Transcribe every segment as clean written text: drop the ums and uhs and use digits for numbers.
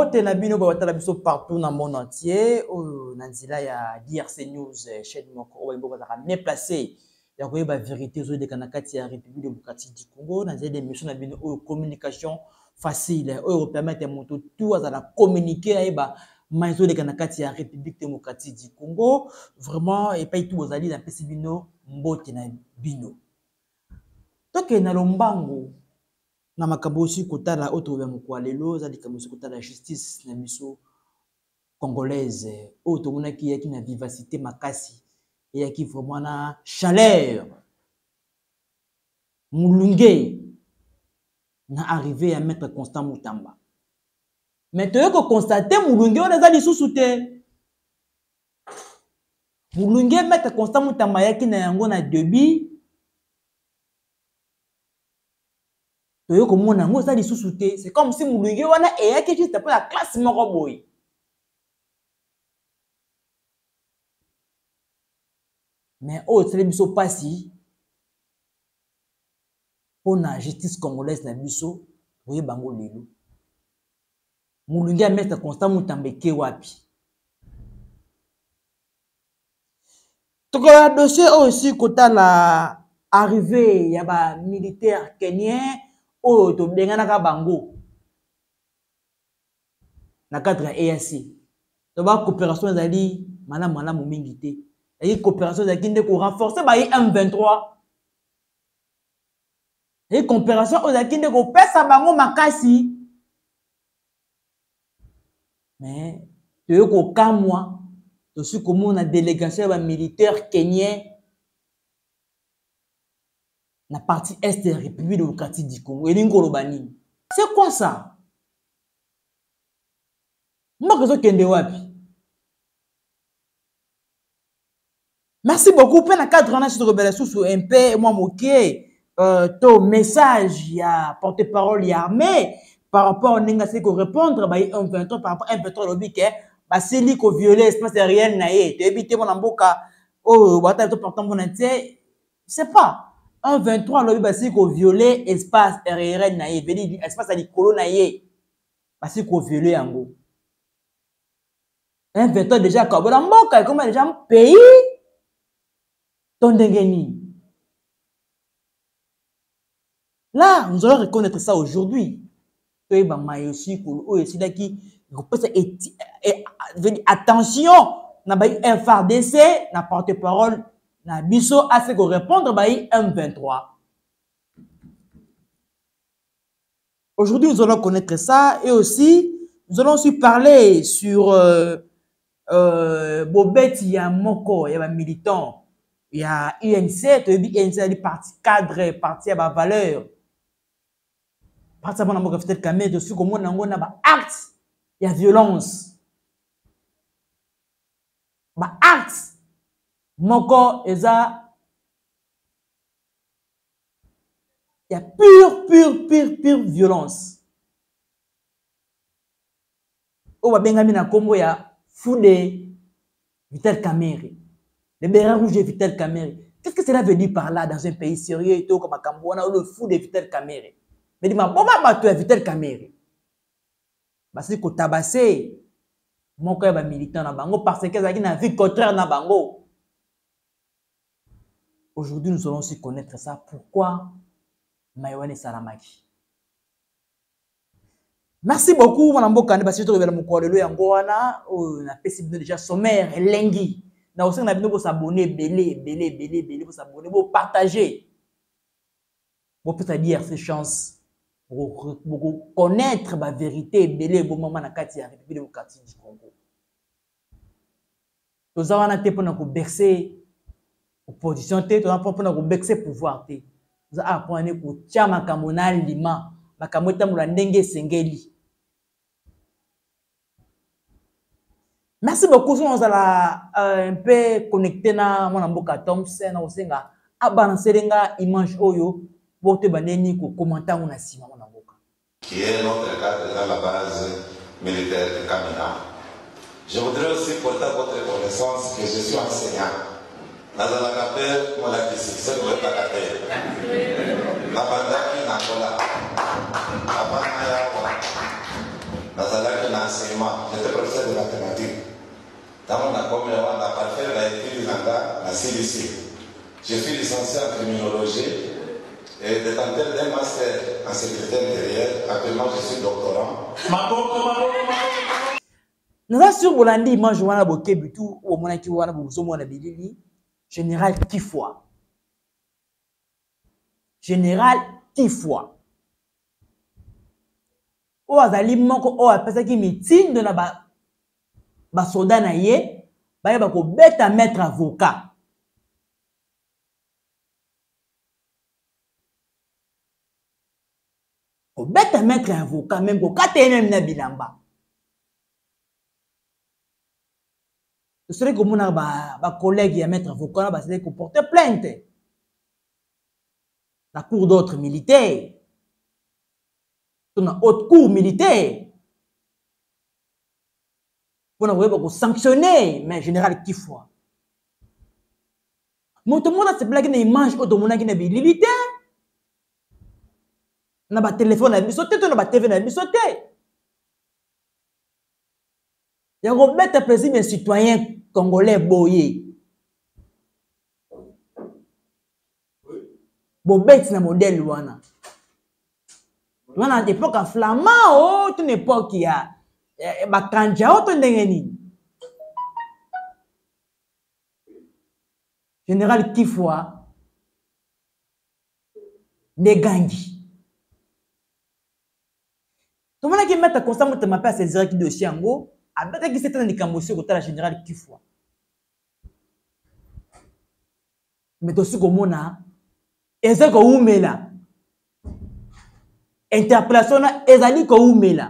Mbote na bino ba watala biso partout dans le monde entier. Nanzila ya DRC News chaîne moko o mboka za bien placé. Ya ko ba vérité zo de kanakati ya République démocratique du Congo. Nanzila des missions na bino o communication facile. O permettre moto tout à la communiquer ba maison de kanakati ya République démocratique du Congo. Vraiment et pas tout ozali na pesi bino mbote na bino. Toke na lombango na makambo aussi kotala autre ya mokwalelo za likambo aussi kotala justice na biso congolaise autre mona ki yaki na vivacité makasi et yaki vraiment na chaleur mulunge na arrivé à mettre Constant Mutamba mais tu ko constater mulunge on a lisusu te mulunge mettre Constant Mutamba yaki na yango na débit. C'est comme si Moulungue wana eyaki juste après la classe moko boy. Mais c'est biso pasi pour la justice congolaise na biso voyez bango lelo. Moulungue a mettre Constant Mutamba ke wapi. Tokola dossier aussi kota la arrivée ya ba militaire kenyan oh to bengana ka bango na cadre EAC to ba coopération ezali malamu mingi te et coopération ezali nde ko renforcer ba M23 et coopération ezali nde ko pesa bango makasi mais to ko kamwa to su comme na délégation ba militaire kenyan la partie est de la République démocratique du Congo. C'est quoi ça? Merci beaucoup. Pour la cadre, on a sur un peu, moi, moqué, ton message, il y a porte-parole, il y a armée, par rapport à ce qu'on répondre, bah, un 23, par rapport à un 23, le bic, bah, c'est lui qui a violé l'espace aérien, naïe, tu évites mon amboka, oh, bah, t'as tout portant mon entier, c'est pas. Un 23 lobi basi ko violer espace aérien na ye veli espace à likolo na ye basi ko violer yango un 23 déjà ka bona mboka comme déjà un pays tondengeni là nous allons reconnaître ça aujourd'hui que ba mai aussi ko o esida ki attention na ba FARDC na porte-parole na biso a fait qu'on répondre bah M23. Aujourd'hui, nous allons connaître ça et aussi nous allons aussi parler sur Bobet, il y a Moko, il y a un militant, il y a UNC, tu dis UNC a des partis cadres, partis à valeur. Parti à mon peut-être camé dessus comme on a un acte, il y a violence. Bah acte Moko eza il y a pure violence. O ba bengami na kombo ya Foude Vital Kamerhe. Le béret rouge de Vital Kamerhe. Qu'est-ce que cela veut dire par là dans un pays sérieux et tout comme à Cambouana ou le fou de Vital Kamerhe? Mais dis-moi, pourquoi pas tu es Vital Kamerhe? Parce que tabassé Moko ya militant na bango parce que ça qui na vie contraire na bango. Aujourd'hui, nous allons aussi connaître ça. Pourquoi Maïwane Salamaki? Merci beaucoup, mon ambo Kande, parce que tu reviens mon collègue Yangoana, on a fait déjà sommaire, Lengi. Nous aussi, on a besoin de s'abonner, belé, pour s'abonner, pour partager. Pour peut-être dire ces chances, pour connaître la vérité, belé, bon moment, na kati ya République démocratique du Congo. Nous avons été pour nous bercer. Opposition te to na propre na ko bexer pouvoir te za apone ko chama kamona lima makamota mula ndenge sengeli. Merci beaucoup on a un peu connecté na mon mboka Thompson na osenga abalancerenga image oyo pour te baneni ko commenter na sima mon mboka qui est notre cadre dans la base militaire de Kamina. Je voudrais aussi porter à votre connaissance que je suis enseignant. Nazala Kapel, moi la question, c'est le Kapel. La banda qui n'a pas là. La banda ya wa. Nazala qui n'a l'enseignement. J'étais professeur de mathématiques. Dans mon accord, on a parfait l'étude la CDC. Je suis licencié en criminologie et détenteur d'un master en sécurité intérieure. Actuellement, je suis doctorant. Nous avons sur Bolandi, moi je vois la boké butu ou mon aki wana bozomo na bilili. Général Kifwa. Général Kifwa. O azali moko o apesa ki meeting de na ba soldat na ye, ba ye ba ko beta maître avocat. Ko beta maître avocat même ko katene na bilamba. Ce serait comme on ba collègue ya maître avocat ba c'est ko porter plainte. La cour d'autres militaires. Dans la haute cour militaire. Pour nous sanctionner, mais général Kifwa. Mon tout le monde a se blagué une image au monde qui n'a pas militaire. N'a pas téléphone à bisoter, n'a pas TV à bisoter. Il y a un bête président citoyen congolais boyé. Bon bête na modèle wana. Wana d'époque à flamand, oh, une époque qui a bakanja auto ndengeni. Général Kifwa Negangi. Tout le monde qui met constamment ma paix à ces directs de Chiango, a peut-être qui s'est un écamossé au la général Kifwa. Mais aussi comme on a, et c'est qu'on met là. Interpellation ezali ko umela.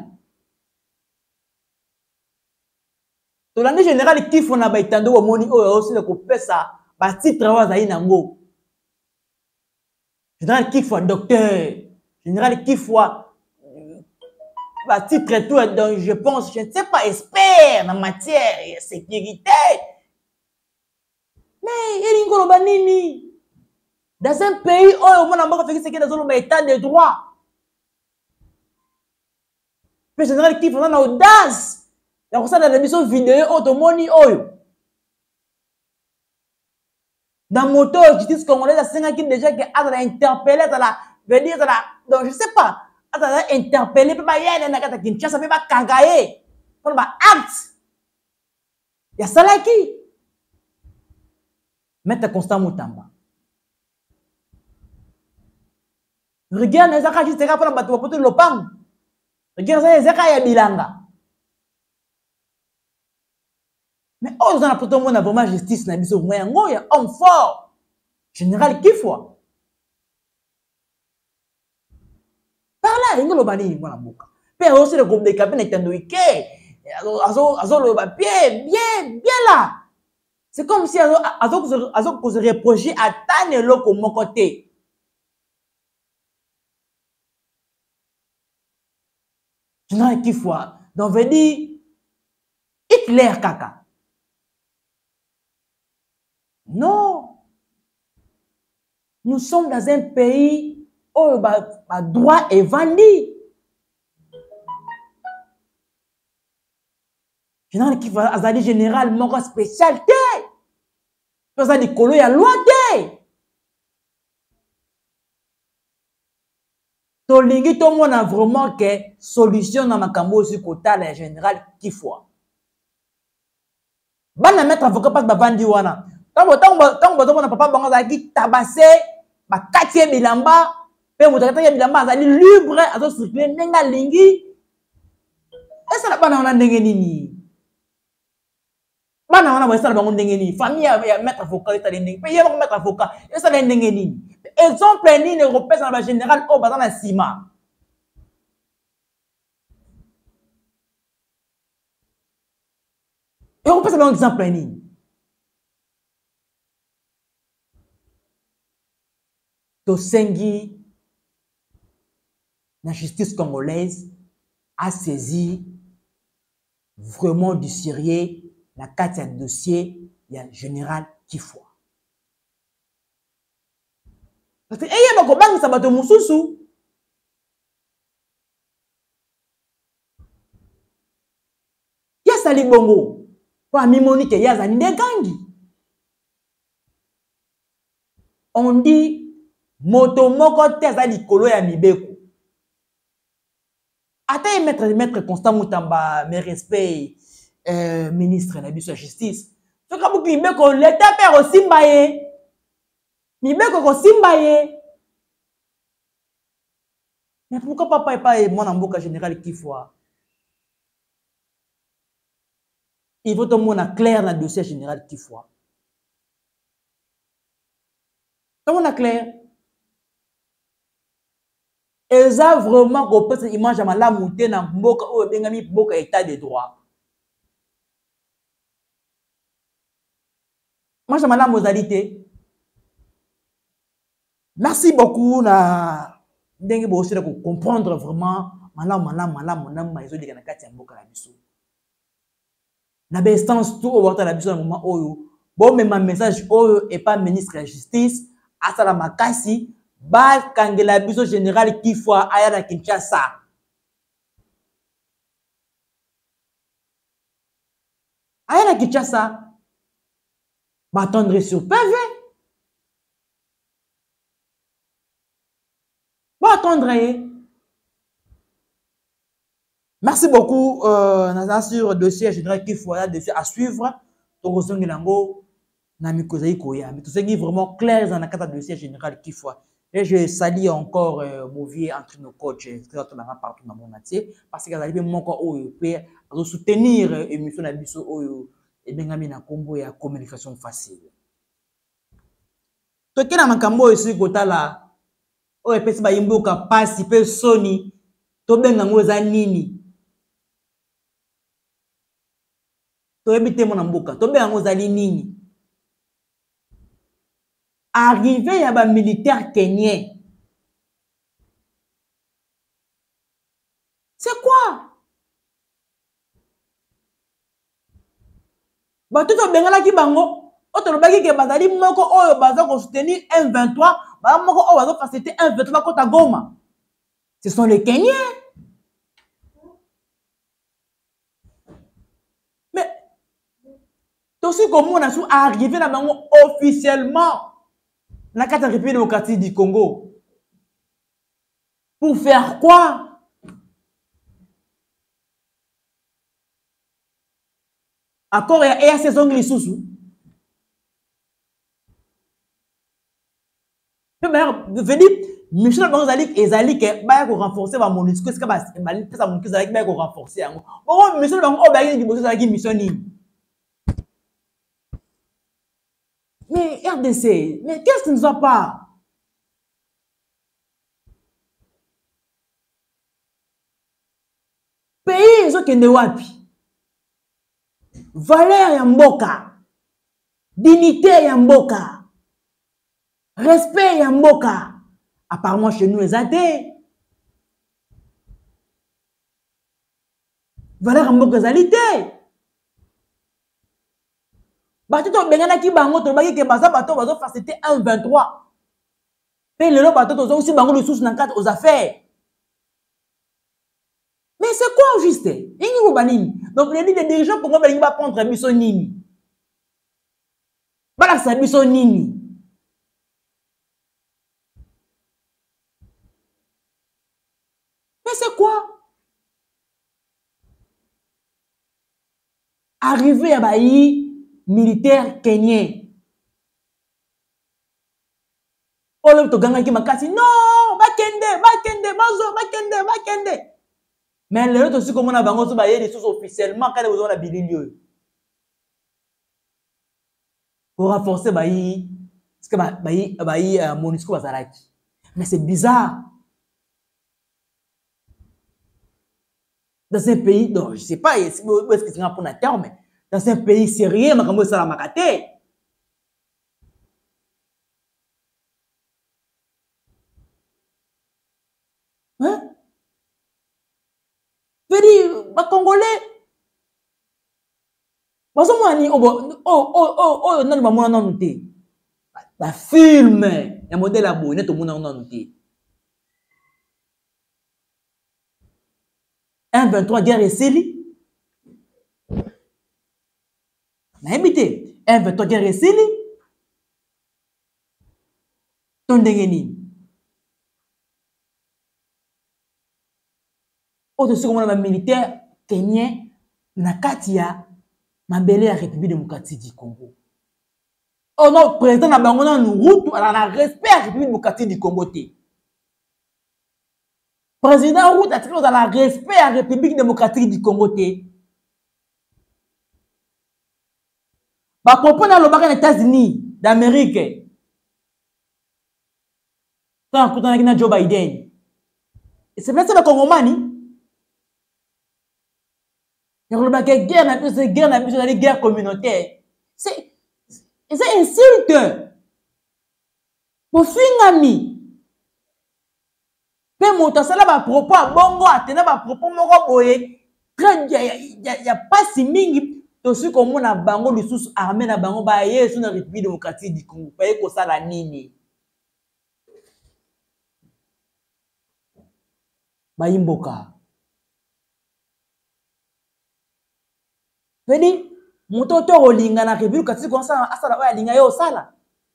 To la général Kifwa na baitando wa moni oyo aussi le ko pesa ba titre wa zayi nango. Général Kifwa docteur, général Kifwa ba titre tout donc je pense je ne sais pas expert en matière de sécurité. Mais il ngolo banini dans un pays oyo mona mbaka fait que dans un état de droit. Le général Kifwa na audace. Il y a ça dans l'émission vidéo automoni oyo. Dans moto justice congolaise a 5 qui déjà que a interpellé dans la veut dire dans la donc je sais pas a interpellé pas ya na kata Kinshasa pas kangaye pour ba acte. Il y a ça là qui Maître Constant Mutamba. Regarde les akati juste pour la bateau pour tout le pang. Regarde ça les akaya bilanga. Mais oh, dans la photo, on a vraiment justice, na biso moyen, il y a homme fort, général Kifwa. Par là, il y a un bani, voilà, boka. Puis aussi le groupe de capitaine est un week-end, azo le papier, bien là. C'est comme si azo se reprocher à tane loko mon côté. Général Kifwa, donc veut dire Hitler kaka. Non. Nous sommes dans un pays où le droit est vendu. Général Kifwa azali général moko spécialité. Azali kolo ya loi te. Tolingi to mona vraiment que solution na makambo sur kota la général Kifwa. Bana mettre avocat pas bavandi wana. Tant que papa bango zaki tabasser ba katie bilamba pe mutaka ya bilamba azali libre azo circuler nenga lingi esa na bana wana ndenge nini bana wana ba esa na bango ndenge nini famille ya mettre avocat eta ndenge pe yeba mettre avocat esa na ndenge nini exemple nini repèse na ba général o bazana sima et on peut se donner un exemple nini. Tosengi, la justice congolaise a saisi vraiment du sérieux la carte de dossier du général Kifwa. Parce que il y a beaucoup de sabato mususu. sali bongo kwa mimoni ke yaza ni gangi. On dit moto moko te za likolo ya mibeko. Ata maître Constant Moutamba, mes respects, ministre na biso ya justice. So ka buki mibeko l'état père osimba ye. Mibeko ko simba ye. Mais pourquoi papa est pas mon amboka général Kifwa? Il faut tout le monde clair dans le dossier général Kifwa. Tout le monde clair. Et ça vraiment qu'on peut image à la montée dans mboka ou bengami mboka état de droit. Moi j'ai la modalité. Merci beaucoup na ndenge bo aussi pour comprendre vraiment malam maïso de kanakati mboka la biso. Na bestance tout au voir la biso dans moment oyo bon même un message oyo et pas ministre de la justice asala makasi ba kangela biso général Kifwa aya na Kinshasa. Aya na Kinshasa ba attendre sur PV. Ba attendre. Merci beaucoup sur le dossier général Kifwa à suivre. Tokosongi nango na mikozai koya. Mais tout ça est vraiment clair dans le dossier général Kifwa. Et je salue encore Bouvier entre nos coachs partout dans mon métier parce qu'il y a des moments où il peut soutenir l'émission de Bisso et bien na combo et communication facile. Toi qui na makambo ici kotala o epesi ba yimboka pasi pe soni to benga ngoza nini to ebite mon mboka to benga ngoza nini. Arrivé à un militaire kenyan. C'est quoi? Bah tout le bengala ki bango, autre bagi ke bazali moko oyo baza ko soutenir M23, ba moko o baza faciliter M23 kota Goma. Ce sont les Kenyans. Mais tout ce comme on a su arrivé là bango officiellement la carte République démocratique du Congo. Pour faire quoi? Accord et à saison glissousou. Venez, Michel Banzalik et Zalik va renforcer ma MONUSCO. Est-ce que ça mon Zalik va renforcer? Oh, Michel Banzalik mission. Mais RDC, mais qu'est-ce qui ne va pas? Pays, ils ont qu'un wapi. Valeur yamboka. Dignité yamboka. Respect yamboka. Apparemment, chez nous, les athées. Valeur yamboka zalité. Bato to bengana ki bango to bagi ke baza bato bazo faciliter 1-23. Pe le bato to aussi bango le sous dans 4 aux affaires. Mais c'est quoi juste? Donc les dirigeants pour moi ils vont prendre mission nini. Bala sa mission nini. Mais c'est quoi? Arrivé à Baï militaire kenyan. Olo to ganga ki makasi non, bakende. Mais les autres aussi comme on a bango so baye des choses officiellement quand vous on a bililio. Pour renforcer bayi parce que bayi MONUSCO bazaraki. Mais c'est bizarre. Dans un pays, non, je sais pas, est-ce que c'est un point de terme, mais dans un pays sérieux, makambo sala makate. Hein? Veut dire, les Congolais, la film, un modèle abonné, tout le monde a noté. 1-23 guerre et Célie. nayebi te M23 guerre esili to ndenge nini oyo tosi komona bamilitaire kenien na kati ya mabele ya République démocratique du Congo. Oh non, président na bango na Nurutu ala na respect à République démocratique du Congo te. Président Route a tiré dans respect à République démocratique du Congo te. Ba propos na lobaka les États-Unis d'Amérique. Quand on a Joe Biden. Et c'est pas ça le Congomani. Il y a une guerre communautaire. C'est insulte. Pour finir, mais mon temps là, propos à bongo, à tenir propos moko boye. Très bien, il y a pas si mingi. Tout ce qu'on a bango le sous armé na bango ba yé sur la République démocratique du Congo. Pas que ça la nini. Ba imboka. Vedi, moto to olinga na République démocratique comme ça asala ba linga yo sala.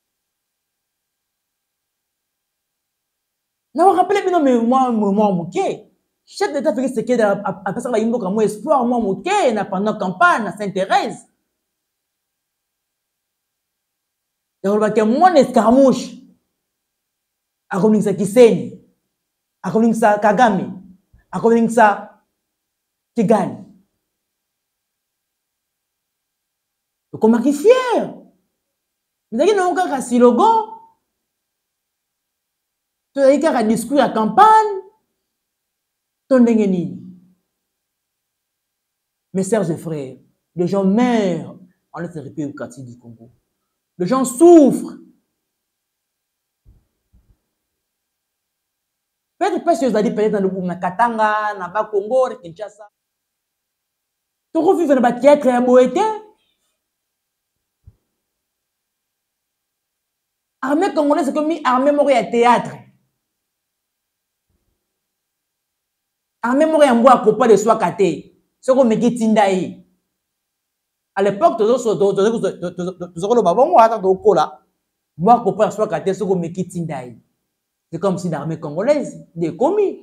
Na vous rappelez bien moi moké. Chef d'État fait ce qu'il a après ça va imboka moi espoir moi moké na pendant campagne na Sainte-Thérèse. Ya ba ke mon escarmouche. A kominisa Kiseni. A kominisa Kagame. A kominisa Kigali. Comment qui fier? Vous avez encore un slogan. Tu as un discours à campagne. Mes sœurs et frères, les gens meurent en République démocratique du Congo. Les gens souffrent. Peut-être pas si vous allez peut-être dans le Katanga, dans le Congo, dans Kinshasa. Tu revives dans le théâtre à Boété. Armée congolaise, c'est comme armée mori à théâtre. Armée mori à mboa copa de soi kate. C'est comme Meki Tindaï. À l'époque, tu as le babon, tu as le cola. Mboa copa de soi kate, c'est comme Meki Tindaï. C'est comme si l'armée congolaise, des commis.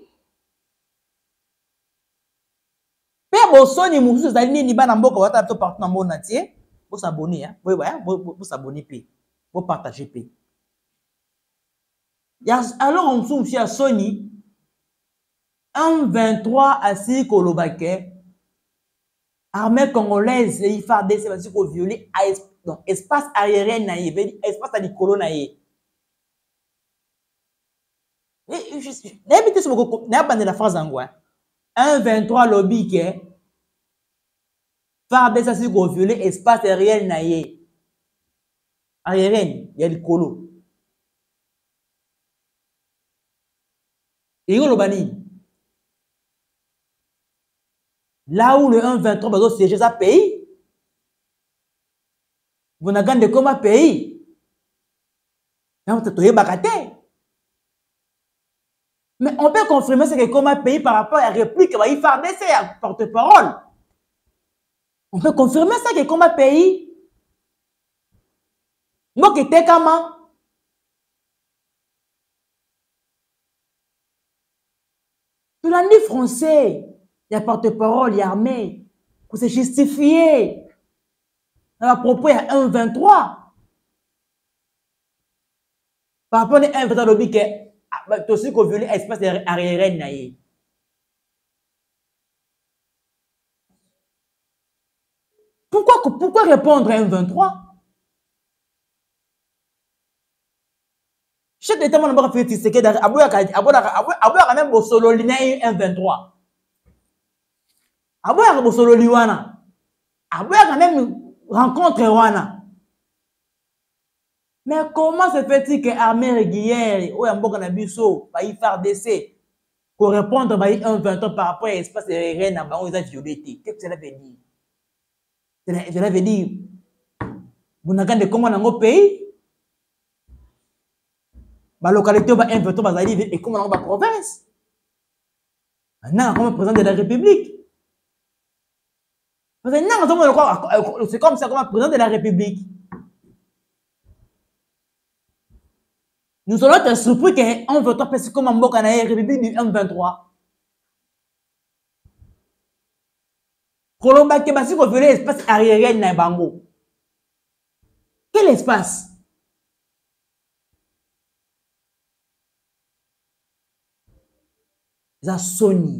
Père Bossoni, Moussou, Zalini, Niba, Namboka, Wata, partout dans le monde entier. Vous s'abonner, hein? Oui, vous s'abonner, vous partager. Alors, on se souvient à Sony, 1-23 à 6 Kolobake, armée congolaise, il fait des sévations pour violer espace aérien, espace à l'icolo. N'habitez ce que n'a pas de la phrase en quoi. 1-23 lobby qui fait des sévations pour violer espace aérien, aérien, il y a l'icolo. Et là où le 1-23 va siéger ça pays, vous n'avez pas de comment pays. Mais on peut confirmer ce que comme pays par rapport à la réplique va y faire baisser à porte-parole. On peut confirmer ça que comme pays. Moi qui t'ai comment. Tout l'année français. Il y a porte-parole, il y a armée. Pour se justifier. À propos, il y a 1-23. Par rapport à 1-23, lobby que tu aussi qu'on viole l'espace aérien. Pourquoi répondre à 1-23? Chef d'État, on a fait ce que Abouya même au solo linéaire 1-23. Abouya au solo liwana. Abouya quand même rencontre wana. Mais comment se fait-il que l'armée régulière, ou un bon canabiso, va y faire décès pour répondre à 1-23 par rapport à l'espace aérien, on a violé? Qu'est-ce que cela veut dire? Cela veut dire, vous n'avez pas comment dans notre pays? La localité va 1-23 va arriver et comment dans la province? Maintenant, comme président de la République. C'est comme ça, comme un président de la République. Nous allons être surpris qu'on veut passer comme un mot dans la République du M23. Colomba qui basi ko vele espace aérien na bango. Quel espace? Ça Sony.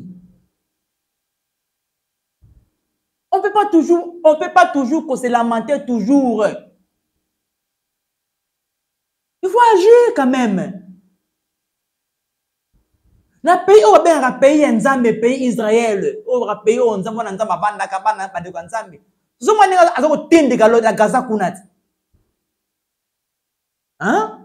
On peut pas toujours qu'on se lamenter toujours. Il faut agir quand même. Na pays au bien un pays Nzambe, pays Israël, au pays où Nzambe na Nzamba banda kabana pa de Nzambe. Zoma ninga azako tinde galo la Gaza kunat. Hein?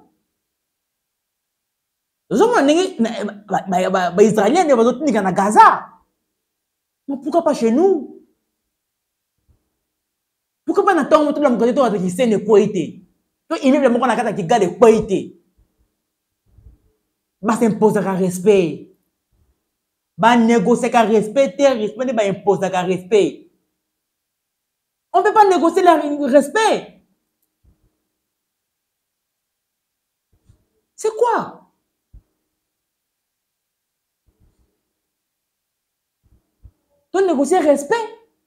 Zoma ninga ba Israélien ne va tinde na Gaza. Mais pourquoi pas chez nous? Pourquoi pas na temps tout la mukate to qui sene koité? To immeuble moko na kata ki gade koité. Ba s'imposer un respect. Ba négocier qu'à respecter, respect ba imposer qu'à respect. On ne peut pas négocier le respect. C'est quoi? Tu négocier respect.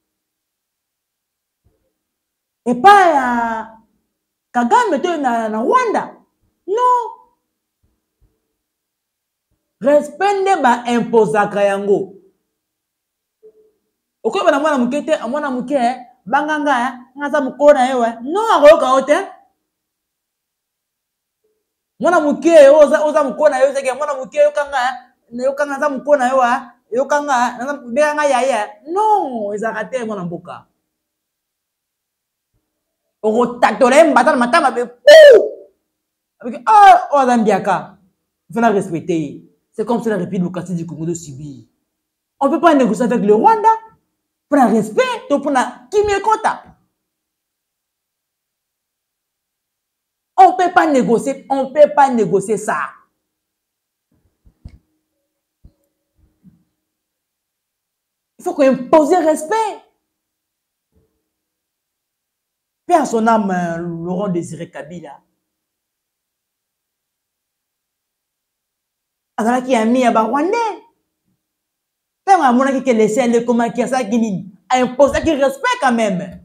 Et pas Kagame na Rwanda. Non. Respect ne ba imposer kayango. Oko bana mwana mukete amwana muke banganga ngaza mukona yewe. Non akoka ote. Mwana muke oza mukona yewe seke mwana muke yokanga za mukona yewe yokanga na benganga yaya. Non, ezakate mwana mboka. Oko tatore mbata matama be avec Zambiaka. Il faut la respecter. C'est comme ça la République démocratique du Congo de subir. On ne peut pas négocier avec le Rwanda pour un respect, donc pour un qui me compte. On ne peut pas négocier ça. Il faut qu'on impose respect. Paix à son âme, Laurent Désiré Kabila. Alors qui a mis à Rwandais. Quand on a qui laissé le comment qui a ça qui impose ça qui respecte quand même.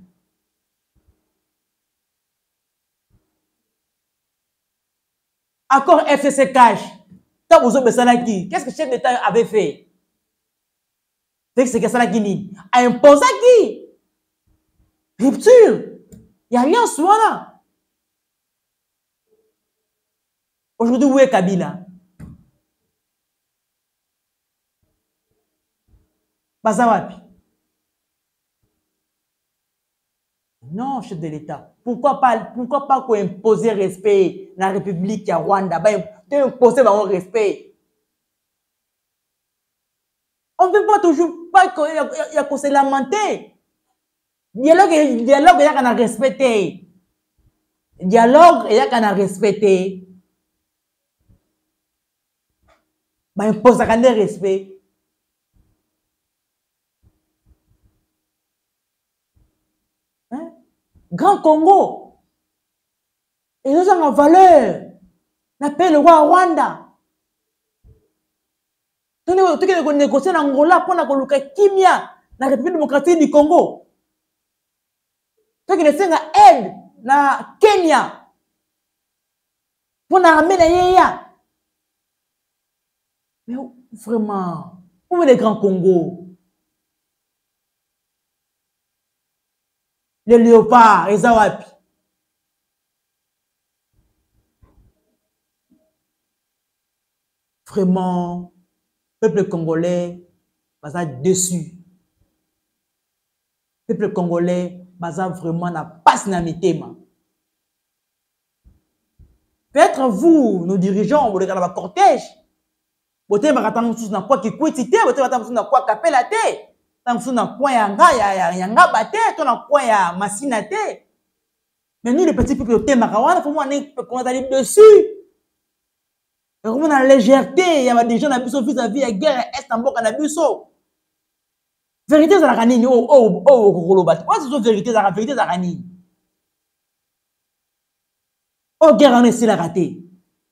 Accord FCC cash. Tant vous avez ça qui. Qu'est-ce que le chef d'État avait fait? C'est que ça qui a imposé qui? Rupture. Il n'y a rien sur là. Aujourd'hui, où est Kabila? Bazawapi. Non, chef de l'État. Pourquoi pas qu'on impose respect dans la République à Rwanda? Imposer un respect. On ne peut pas toujours pas qu'on se lamenter. Dialogue, il y a qu'à respecter. Dialogue, il y a qu'à respecter. Imposer un respect. Grand Congo, ils ont en valeur. N'appelle le roi Rwanda. Tu as négocié en Angola pour la Kimia, la République démocratique du Congo. Tu as aide na Kenya pour l'armée de Yéya. Mais vraiment, où est le Grand Congo? Les léopards, les awapi. Vraiment, peuple congolais, basa dessus. Peuple congolais, basa vraiment na passe na mitema. Peut-être vous, nos dirigeants, vous regardez le cortège. Vous avez un quoi qui quitte, vous avez un quoi capé la tête. Vous avez un quoi yanga baté, vous avez un quoi ya masina te. Mais nous, les petits peuples, il faut qu'on aller dessus. On a la légèreté, il y a des gens qui sont vis-à-vis de la guerre, est en bas, Vérité za la nini oh kokoloba. What is vérité za la nini? Oh guerre en est la raté.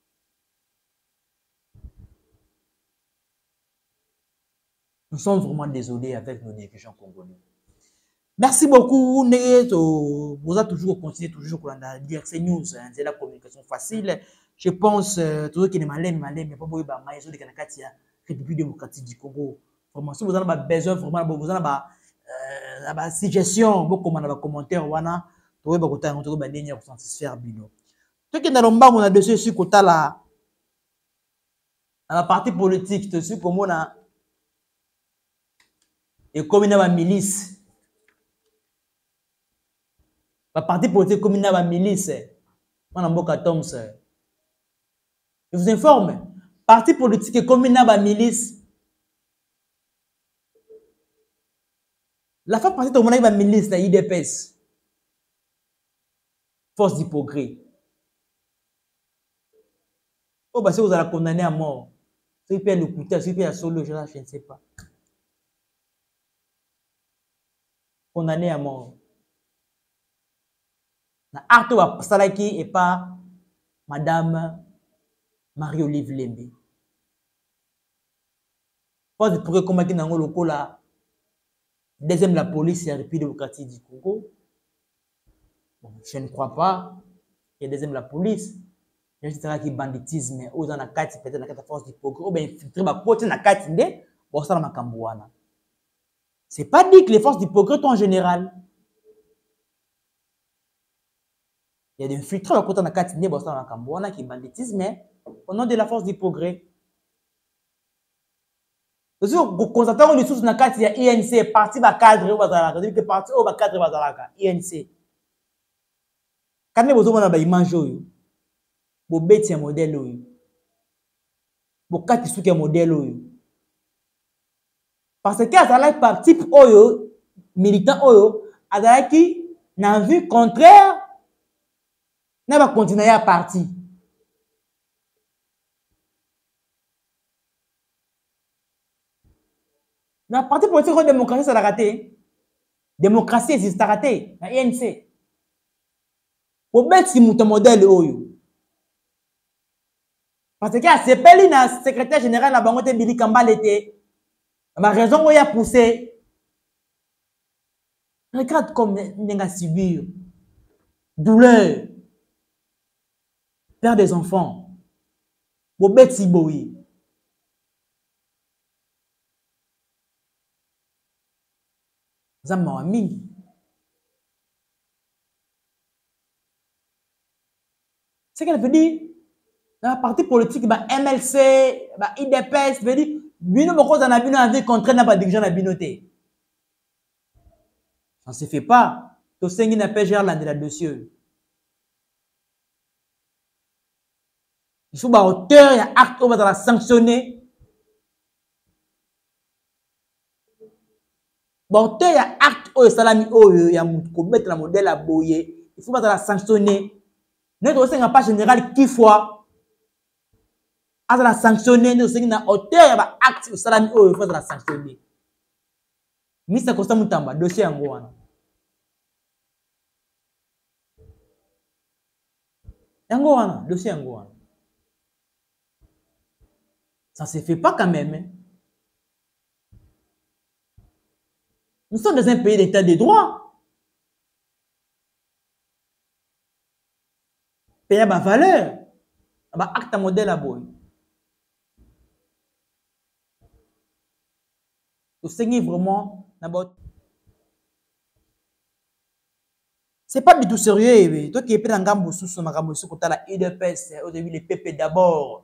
Nous sommes vraiment désolés avec nos dirigeants congolais. Merci beaucoup. Vous avez toujours continué toujours à dire ces news. C'est la communication facile. Je pense toujours qu'il est malin, mais pas beaucoup de maïs de Kanakatia, République démocratique du Congo. Vraiment, si vous avez besoin, vraiment, vous avez suggestion, beaucoup de commentaires, wana, vous avez beaucoup de ligne pour satisfaire Bino. Tout qui est dans le bas, on a dessus sur côté là, dans la partie politique, dessus comme on a et comme il y a une milice. La partie politique comme il y a une milice. Je vous informe, parti politique comme il y a une milice. La fois passée, il y a une milice, la IDPS. Force du progrès. Oh, bah, si vous allez condamner à mort, si vous avez le couteau, si vous avez la solo, je ne sais pas. Condamné à mort. Na acte wa salaki et pas Madame Marie-Olive Lembe. Force du progrès combattre dans le local. Deuxième, la police et la République démocratique du Congo. Bon, je ne crois pas. Et deuxième, la police. Je dirais que banditisme, aux dans la carte, peut-être dans la force du progrès, ou bien infiltrer ma côté dans la carte, bon, ça, ma cambouana. C'est pas dit que les forces du progrès sont en général. Il y a des infiltrés à côté dans la carte, bon, ça, ma cambouana, qui est banditisme, au nom de la force du progrès. Aussi, vous constatez que les sources dans la carte, il y a INC, parti va cadre au Bazalaka, c'est-à-dire que parti au cadre Bazalaka, INC. Quand vous avez une image, vous bêtez un modèle, vous cassez un modèle. Parce que à par type oyo, militant oyo, à qui n'a vu contraire, n'a pas continué à partir. La partie politique de la démocratie, ça l'a raté. Démocratie existe, ça a raté. La INC. Vous bêtez un modèle oyo. Parce que c'est Peli, le secrétaire général de la Bangote Billy Kambal était. Ma raison où il a poussé. Regarde comme il a subir. Douleur. Père des enfants. Bobet Siboui. Zama mingi. C'est qu'elle veut dire. Dans la partie politique, MLC, IDPS, veut dire. Bino boko zana bino avec contre n'a pas dirigeant na binoté. Ça ne se fait pas. To sengi na pas gérer la dossier. Il faut auteur et acte on va sanctionner. Auteur et acte au salami o ya ko mettre la modèle à boyer. Il faut pas sanctionner. Notre sengi pas général qui fois à la sanctionner nous sengi na auteur ba acte au salami o il faut la sanctionner. Mr. Costa Mutamba dossier yango wana. Yango wana dossier yango wana. Ça ne se fait pas quand même. Hein. Nous sommes dans un pays d'état de droit. Pays à ma valeur. Acte modèle à boy. Vous saignez vraiment. C'est pas du tout sérieux. Toi qui es dans Gambo sous ma Gambo sous côté la IDPS, au début les PP d'abord.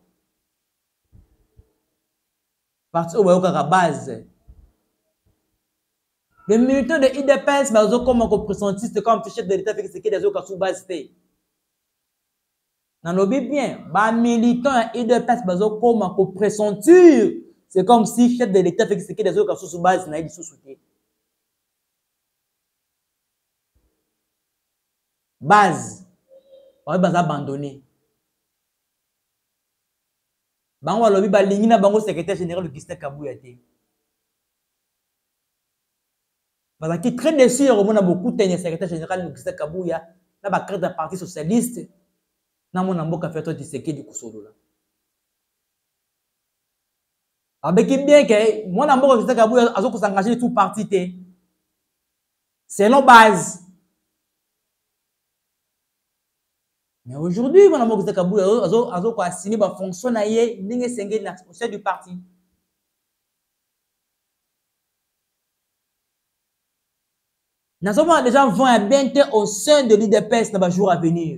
Parti au base. Les militants de IDPS, mais ils ont comme un pressentiste, comme chef de l'État, fait que c'est des autres sous base. Dans le bien, les militants de IDPS, ils ont comme un pressentir. C'est comme si chef de l'État fait que c'est des autres sous base, n'a pas sous-soutien. Base, on va abandonner. Bango alobi ba lingi na bango secrétaire général de Christophe Kabouya te. Parce que très déçu, on a beaucoup de secrétaire général de Kabouya, là, la carte du Parti socialiste, dans mon ambo café, toi, tu sais qui du Kousolo. Avec bien que mon ambo de Kabouya, a s'engager tout parti, c'est nos bases. Mais aujourd'hui, mon ambo de Kabouya, a signé ma fonction, n'est au sein du parti. Nous avons déjà 20 au sein de l'IDPS dans les jours à venir.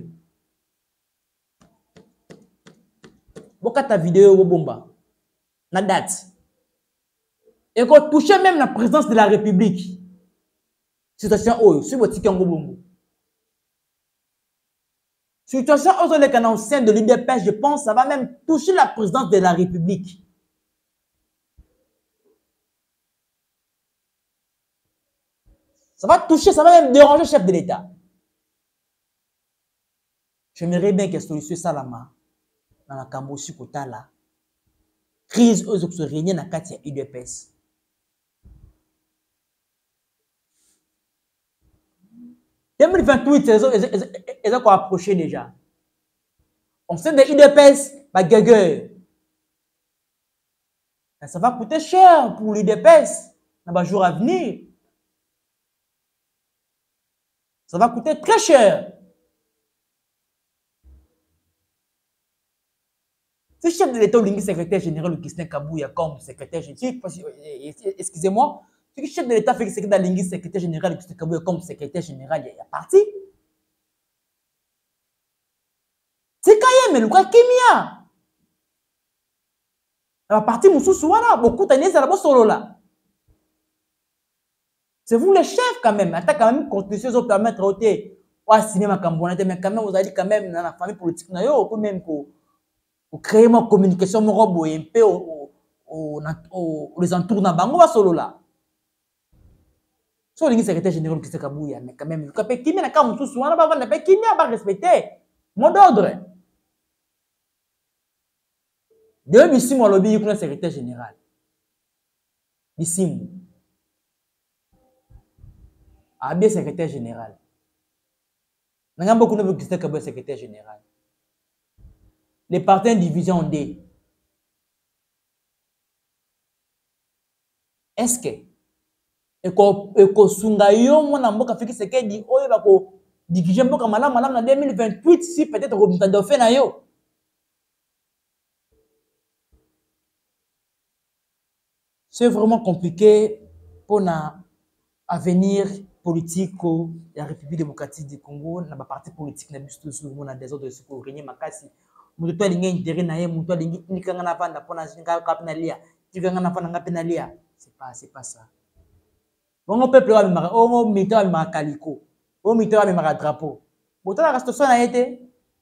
Boka ta vidéo bomba la date et qu'on touche même la présidence de la République. Situation oh sur votre ticket en bombo. Situation au sein de l'IDPS, je pense ça va même toucher la présidence de la République. Ça va toucher, ça va même déranger le chef de l'État. J'aimerais bien que solution Salama dans la Kambosi Kotala crise aux autres réunions dans Katia IDPS. En 2028, ils ont approché déjà. On sait de l'IDPS, bah gueugue. Ça va coûter cher pour l'IDPS dans les jours à venir. Ça va coûter très cher. Si le chef de l'État ou secrétaire général Augustin Kabouya comme secrétaire général, excusez-moi, si le chef de l'État fait que secrétaire secrétaire général Augustin Kabouya comme secrétaire général, il y a parti. C'est quand même le quoi Kimia. La partie Moussou là, beaucoup d'années, ça va solo là. C'est vous le chef quand même. Attends quand même, constitution vous permettre de signer ma cambonate, mais quand même, vous allez quand même dans la famille politique, vous pouvez même créer une communication, un peu les entours de Bango solo là. So, le secrétaire général qui se Kabouya, mais quand même, le capé qui n'a qu'à Moussou, on va pas qui n'a pas respecté. Mot d'ordre. Deux bissimes au lobby, il y a un secrétaire général. Bissimes. Ah, bien secrétaire général. Nous avons beaucoup de gens qui sont secrétaire général. Les partis en division D. Est-ce que eko sunga yo mwana mboka fiki sekedi oyo bako diriger mboka malamu na 2028 si peut-être ko fait na yo. C'est vraiment compliqué pour l'avenir politique de la République démocratique du Congo, na ba parti politique na biso sur mon désordre ce ko régner makasi. Mutu to lingi intérêt na ye, mutu lingi nikanga na vanda pona zinga ka penalia. Tikanga na vanda nga penalia. C'est pas ça. On peuple wa mara, on mita wa mara kaliko. On mita wa mara drapeau. Botala la situation na été.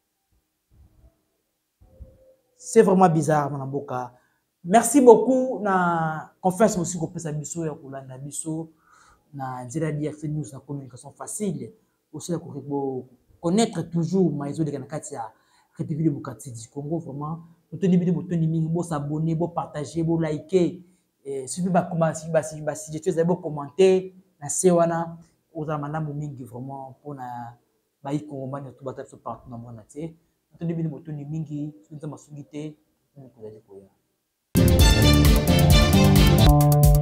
C'est vraiment bizarre mon amboka. Merci beaucoup na confiance aussi ko pesa biso ya kolanda biso na nzela DRC News na communication facile aussi la connaître toujours maizo de kanakati ya République démocratique du Congo vraiment botoni bido botoni mingi bo s'abonner bo partager bo liker et suivi ba commenter si je te bo commenter na sewana oza malamu mingi vraiment pona ba iko mani to bata so partout na mona tie botoni bido botoni mingi sunza masungite ko ya